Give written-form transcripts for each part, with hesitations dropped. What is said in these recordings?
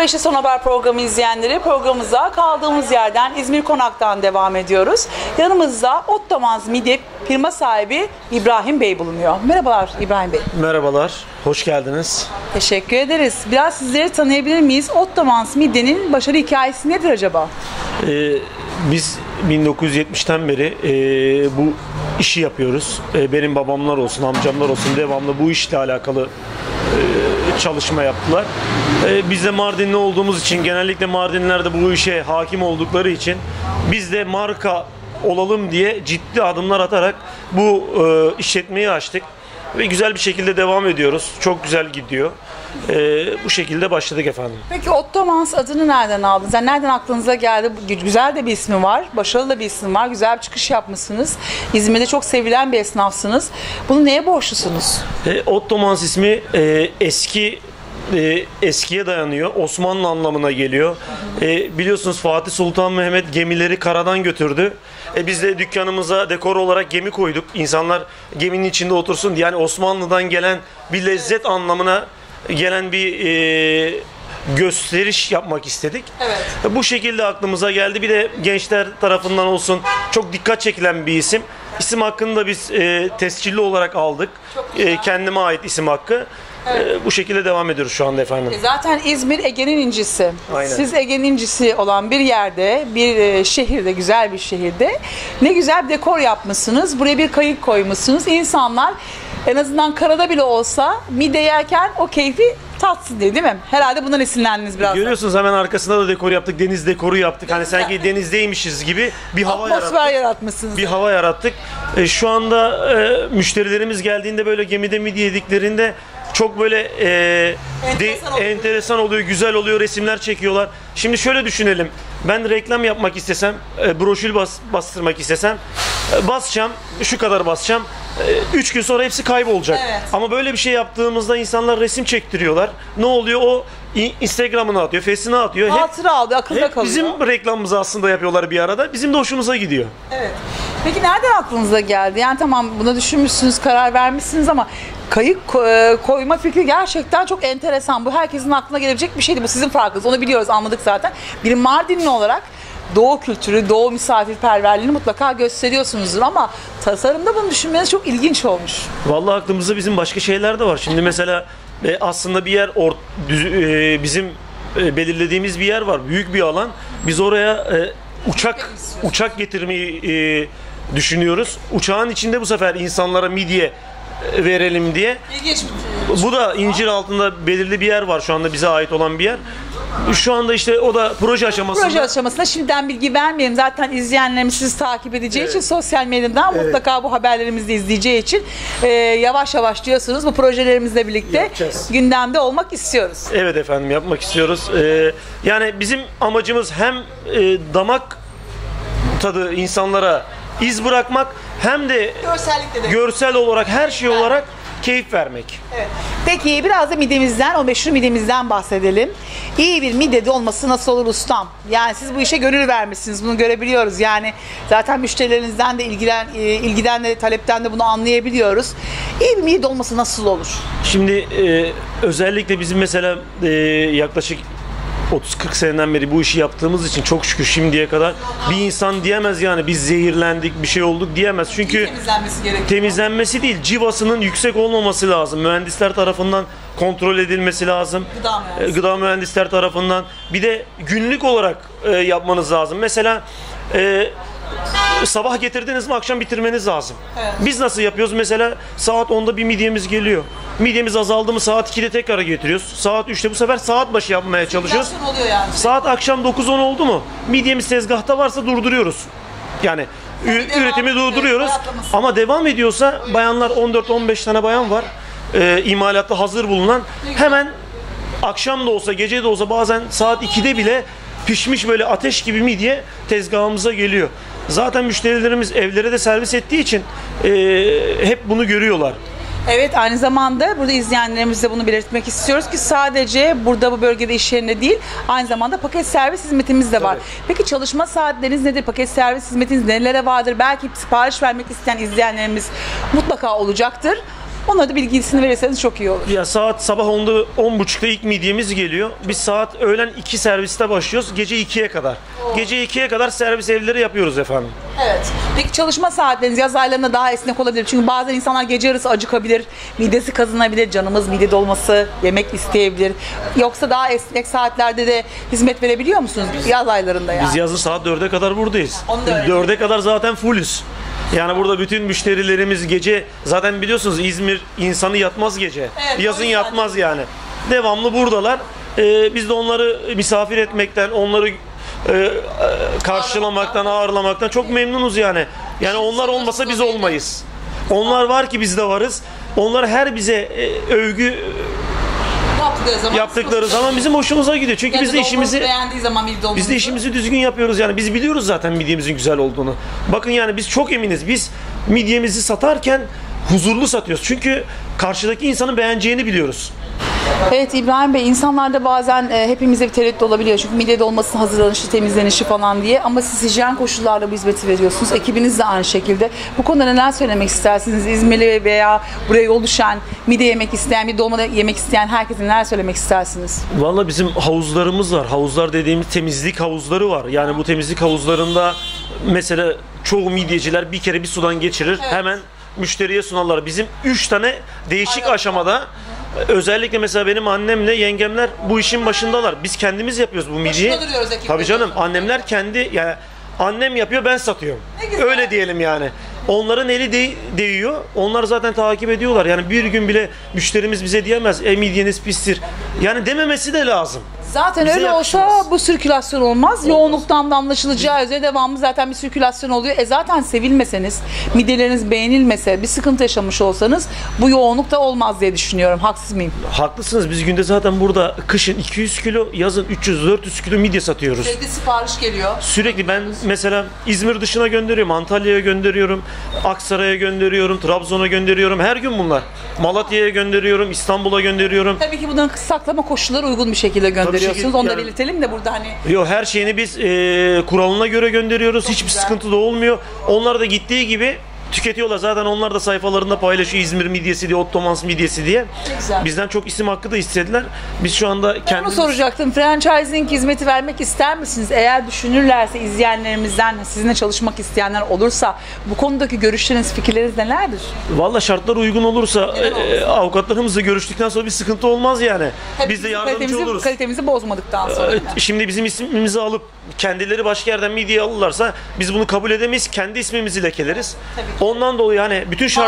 Merhaba işte Son Haber programı izleyenleri. Programımıza kaldığımız yerden İzmir Konak'tan devam ediyoruz. Yanımızda Ottomans Midye firma sahibi İbrahim Bey bulunuyor. Merhabalar İbrahim Bey. Merhabalar, hoş geldiniz. Teşekkür ederiz. Biraz sizleri tanıyabilir miyiz? Ottomans Midye'nin başarı hikayesi nedir acaba? Biz 1970'ten beri bu işi yapıyoruz. Benim babamlar olsun, amcamlar olsun devamlı bu işle alakalı çalışma yaptılar. Biz de Mardinli olduğumuz için, genellikle Mardinliler de bu işe hakim oldukları için biz de marka olalım diye ciddi adımlar atarak bu işletmeyi açtık. Ve güzel bir şekilde devam ediyoruz. Çok güzel gidiyor. Bu şekilde başladık efendim. Peki Ottomans adını nereden aldınız? Yani nereden aklınıza geldi? Güzel de bir ismi var. Başarılı da bir ismi var. Güzel bir çıkış yapmışsınız. İzmir'de çok sevilen bir esnafsınız. Bunu neye borçlusunuz? Ottomans ismi eskiye dayanıyor. Osmanlı anlamına geliyor. Biliyorsunuz Fatih Sultan Mehmet gemileri karadan götürdü. Biz de dükkanımıza dekor olarak gemi koyduk. İnsanlar geminin içinde otursun diye. Yani Osmanlı'dan gelen bir lezzet anlamına gelen bir gösteriş yapmak istedik. Evet. Bu şekilde aklımıza geldi. Bir de gençler tarafından olsun çok dikkat çekilen bir isim. İsim hakkını da biz tescilli olarak aldık. Kendime ait isim hakkı. Evet. Bu şekilde devam ediyoruz şu anda efendim. Zaten İzmir Ege'nin incisi. Aynen. Siz Ege'nin incisi olan bir yerde, bir şehirde, güzel bir şehirde ne güzel bir dekor yapmışsınız. Buraya bir kayık koymuşsunuz. İnsanlar en azından karada bile olsa midye yerken o keyfi tatsın diye, değil mi? Herhalde bundan esinlendiniz biraz. Görüyorsunuz hemen arkasında da dekor yaptık. Deniz dekoru yaptık. Hani sanki denizdeymişiz gibi bir hava atmosfer yaratmışsınız. Bir hava yarattık. Şu anda müşterilerimiz geldiğinde böyle gemide midye yediklerinde çok böyle enteresan oluyor, güzel oluyor, resimler çekiyorlar. Şimdi şöyle düşünelim. Ben reklam yapmak istesem, broşür bastırmak istesem, basacağım, şu kadar basacağım. 3 gün sonra hepsi kaybolacak. Evet. Ama böyle bir şey yaptığımızda insanlar resim çektiriyorlar. Ne oluyor? O Instagram'ına atıyor, Face'ine atıyor. Hatıra aldı, akılda kalıyor. Bizim reklamımızı aslında yapıyorlar bir arada. Bizim de hoşumuza gidiyor. Evet. Peki nereden aklınıza geldi? Yani tamam buna düşünmüşsünüz, karar vermişsiniz ama kayık koyma fikri gerçekten çok enteresan. Bu herkesin aklına gelebilecek bir şeydi. Bu sizin farkınız. Onu biliyoruz, anladık zaten. Bir Mardinli olarak Doğu kültürü, Doğu misafirperverliğini mutlaka gösteriyorsunuzdur ama tasarımda bunu düşünmeniz çok ilginç olmuş. Vallahi aklımızda bizim başka şeyler de var. Şimdi mesela aslında bir yer bizim belirlediğimiz bir yer var. Büyük bir alan. Biz oraya uçak getirmeyi düşünüyoruz. Uçağın içinde bu sefer insanlara midye verelim diye. İlginç. Bu da incir altında belirli bir yer var şu anda bize ait olan bir yer. Şu anda işte o da proje aşamasında. Proje aşamasında şimdiden bilgi vermeyelim. Zaten izleyenlerimiz sizi takip edeceği için sosyal medyadan mutlaka bu haberlerimizi de izleyeceği için yavaş yavaş diyorsunuz. Bu projelerimizle birlikte gündemde olmak istiyoruz. Evet efendim, yapmak istiyoruz. Yani bizim amacımız hem damak tadı insanlara iz bırakmak hem de görsel olarak her şey olarak keyif vermek. Evet. Peki biraz da midyemizden, o meşhur midyemizden bahsedelim. İyi bir midye olması nasıl olur ustam? Yani siz bu işe gönül vermişsiniz, bunu görebiliyoruz. Yani zaten müşterilerinizden de ilgiden de talepten de bunu anlayabiliyoruz. İyi bir midye olması nasıl olur? Şimdi özellikle bizim mesela yaklaşık 30-40 seneden beri bu işi yaptığımız için çok şükür şimdiye kadar bir insan diyemez yani biz zehirlendik, bir şey olduk diyemez. Çünkü temizlenmesi değil, civasının yüksek olmaması lazım. Mühendisler tarafından kontrol edilmesi lazım. Gıda mühendisler tarafından. Bir de günlük olarak yapmanız lazım. Mesela sabah getirdiniz mi akşam bitirmeniz lazım. Evet. Biz nasıl yapıyoruz? Mesela saat 10'da bir midyemiz geliyor. Midyemiz azaldı mı saat 2'de tekrar getiriyoruz. Saat 3'te bu sefer saat başı yapmaya çalışıyoruz. Yani. Saat akşam 9-10 oldu mu? Midyemiz tezgahta varsa durduruyoruz. Yani üretimi durduruyoruz. Ama devam ediyorsa bayanlar 14-15 tane bayan var. İmalatta hazır bulunan. Hemen akşam da olsa gece de olsa bazen saat 2'de bile pişmiş böyle ateş gibi midye tezgahımıza geliyor. Zaten müşterilerimiz evlere de servis ettiği için hep bunu görüyorlar. Evet, aynı zamanda burada izleyenlerimize bunu belirtmek istiyoruz ki sadece burada bu bölgede iş yerinde değil, aynı zamanda paket servis hizmetimiz de var. Tabii. Peki çalışma saatleriniz nedir? Paket servis hizmetiniz nelere vardır? Belki sipariş vermek isteyen izleyenlerimiz mutlaka olacaktır. Onlara da bilgisini verirseniz çok iyi olur. Ya saat sabah 10'da 10.30'da ilk midyemiz geliyor. Biz saat öğlen 2 serviste başlıyoruz. Gece 2'ye kadar. Gece 2'ye kadar servis evleri yapıyoruz efendim. Evet. Peki çalışma saatleriniz yaz aylarında daha esnek olabilir. Çünkü bazen insanlar gece yarısı acıkabilir, midesi kazınabilir, canımız mide dolması yemek isteyebilir. Yoksa daha esnek saatlerde de hizmet verebiliyor musunuz yaz aylarında yani? Biz yazın saat 4'e kadar buradayız. Onu da öğrendim. 4'e kadar zaten fullüz. Yani burada bütün müşterilerimiz gece, zaten biliyorsunuz İzmir insanı yatmaz gece. Evet, Yazın o yüzden. yatmaz yani. Devamlı buradalar. Biz de onları misafir etmekten, onları karşılamaktan, ağırlamaktan çok memnunuz yani. Yani onlar olmasa biz olmayız. Onlar var ki biz de varız. Onlar her bize övgü yaptıkları zaman bizim hoşumuza gidiyor. Çünkü biz de işimizi düzgün yapıyoruz yani. Biz biliyoruz zaten midyemizin güzel olduğunu. Bakın yani biz çok eminiz. Biz midyemizi satarken huzurlu satıyoruz. Çünkü karşıdaki insanın beğeneceğini biliyoruz. Evet İbrahim Bey, insanlarda bazen hepimize bir tereddüt olabiliyor. Çünkü midye dolmasının hazırlanışı, temizlenişi falan diye. Ama siz hijyen koşullarla bu hizmeti veriyorsunuz. Ekibiniz de aynı şekilde. Bu konuda neler söylemek istersiniz? İzmirli veya buraya yol düşen, midye yemek isteyen, bir dolma yemek isteyen herkese neler söylemek istersiniz? Vallahi bizim havuzlarımız var. Havuzlar dediğimiz temizlik havuzları var. Yani bu temizlik havuzlarında mesela çoğu midyeciler bir kere bir sudan geçirir. Evet. Hemen müşteriye sunarlar. Bizim 3 tane değişik aşamada, özellikle mesela benim annemle yengemler bu işin başındalar. Biz kendimiz yapıyoruz bu midyeyi. Tabii canım, annemler kendi, yani annem yapıyor, ben satıyorum. Öyle diyelim yani. Onların eli değiyor. Onlar zaten takip ediyorlar. Yani bir gün bile müşterimiz bize diyemez midyeniz pistir. Yani dememesi de lazım. Zaten bize öyle yakışmaz. Olsa bu sirkülasyon olmaz. Yoğunluktan da anlaşılacağı üzere devamlı zaten bir sirkülasyon oluyor. Zaten sevilmeseniz, midyeleriniz beğenilmese, bir sıkıntı yaşamış olsanız bu yoğunluk da olmaz diye düşünüyorum. Haksız mıyım? Haklısınız. Biz günde zaten burada kışın 200 kilo, yazın 300-400 kilo midye satıyoruz. Sürekli sipariş geliyor. Sürekli ben mesela İzmir dışına gönderiyorum, Antalya'ya gönderiyorum, Aksaray'a gönderiyorum, Trabzon'a gönderiyorum. Her gün bunlar. Malatya'ya gönderiyorum, İstanbul'a gönderiyorum. Tabii ki bunların saklama koşulları uygun bir şekilde gönderiyorsunuz. Onu da belirtelim de burada hani. Yok, her şeyini biz kuralına göre gönderiyoruz. Hiçbir sıkıntı da olmuyor. Onlar da gittiği gibi tüketiyorlar. Zaten onlar da sayfalarında paylaşıyor, İzmir midyesi diye, Ottomans midyesi diye. Bizden çok isim hakkı da istediler. Biz şu anda kendimiz... Onu soracaktım. Franchising hizmeti vermek ister misiniz? Eğer düşünürlerse izleyenlerimizden, sizinle çalışmak isteyenler olursa bu konudaki görüşleriniz, fikirleriniz nelerdir? Valla şartlar uygun olursa avukatlarımızla görüştükten sonra bir sıkıntı olmaz yani. Biz de yardımcı oluruz. Kalitemizi bozmadıktan sonra. Şimdi bizim ismimizi alıp kendileri başka yerden midye alırlarsa biz bunu kabul edemeyiz. Kendi ismimizi lekeleriz. Ondan dolayı yani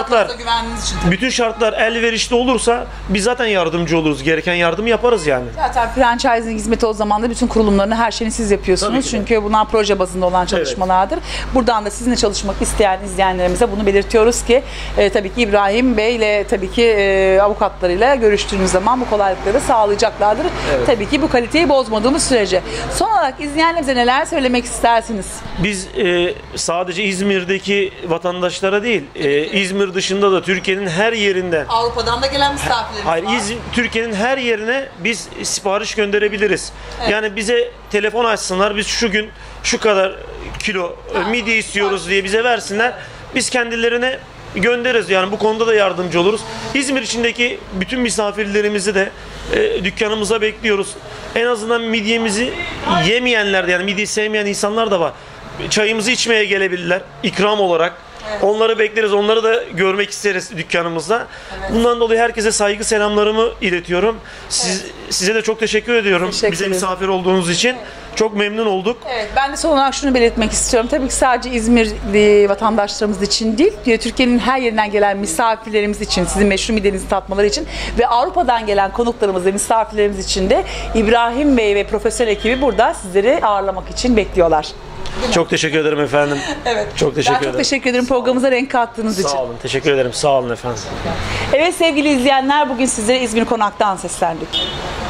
bütün şartlar elverişli olursa biz zaten yardımcı oluruz. Gereken yardımı yaparız yani. Zaten franchising hizmeti o zaman da bütün kurulumlarını, her şeyini siz yapıyorsunuz. Çünkü bunlar proje bazında olan çalışmalardır. Evet. Buradan da sizinle çalışmak isteyen izleyenlerimize bunu belirtiyoruz ki tabii ki İbrahim Bey ile tabii ki avukatlarıyla görüştüğünüz zaman bu kolaylıkları sağlayacaklardır. Evet. Tabii ki bu kaliteyi bozmadığımız sürece. Son olarak izleyenlerimize neler söylemek istersiniz? Biz sadece İzmir'deki vatandaşlar değil, İzmir dışında da Türkiye'nin her yerinden, Avrupa'dan da gelen misafirlerimiz var. Türkiye'nin her yerine biz sipariş gönderebiliriz. Evet. Yani bize telefon açsınlar, biz şu gün şu kadar kilo midye istiyoruz diye bize versinler. Biz kendilerine göndeririz. Yani bu konuda da yardımcı oluruz. İzmir içindeki bütün misafirlerimizi de dükkanımıza bekliyoruz. En azından midyemizi yemeyenler de, yani midye sevmeyen insanlar da var. Çayımızı içmeye gelebilirler ikram olarak. Evet. Onları bekleriz. Onları da görmek isteriz dükkanımızda. Evet. Bundan dolayı herkese saygı selamlarımı iletiyorum. Size de çok teşekkür ediyorum. Bize misafir olduğunuz için. Evet. Çok memnun olduk. Evet, ben de son olarak şunu belirtmek istiyorum. Tabii ki sadece İzmirli vatandaşlarımız için değil, Türkiye'nin her yerinden gelen misafirlerimiz için, sizin meşhur midyenizi tatmaları için ve Avrupa'dan gelen konuklarımız ve misafirlerimiz için de İbrahim Bey ve profesyonel ekibi burada sizleri ağırlamak için bekliyorlar. Çok teşekkür ederim efendim. Evet. Çok teşekkür ederim. Çok teşekkür ederim programımıza renk kattığınız için. Sağ olun. Teşekkür ederim. Sağ olun efendim. Evet sevgili izleyenler, bugün sizlere İzmir Konak'tan seslendik.